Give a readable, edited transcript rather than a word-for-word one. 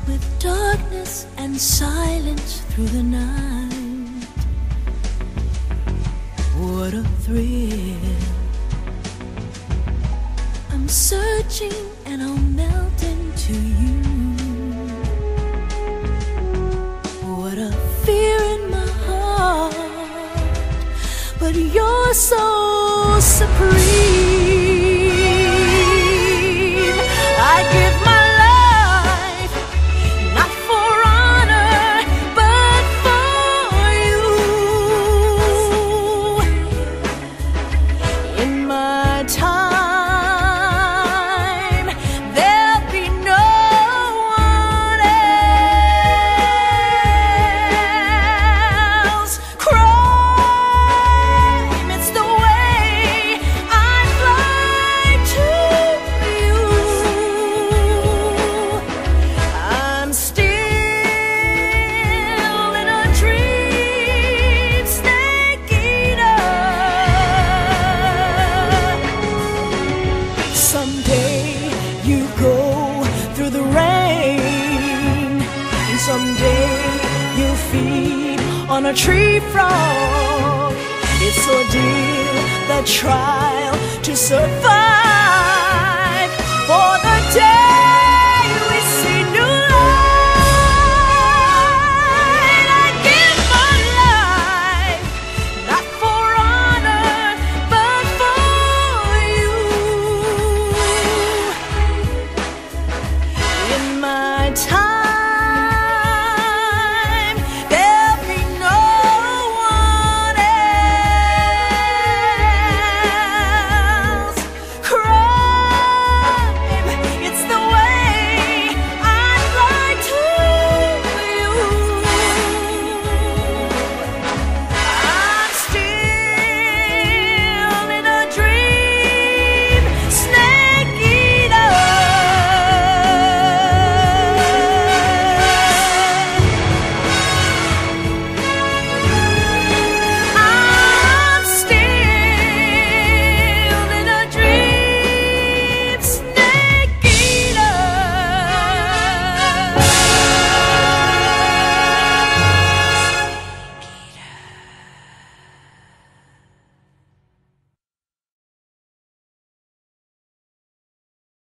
with darkness and silence through the night. What a thrill. I'm searching and I'll melt into you. What a fear in my heart, but you're so supreme. I give my life, not for honor, but for you. In my time, there'll be no one else. Crime, it's the way I fly to you. I'm still in a dream, snake eater. Someday you go through the rain, and someday you feed on a tree frog. It's ordeal, the trial to survive for the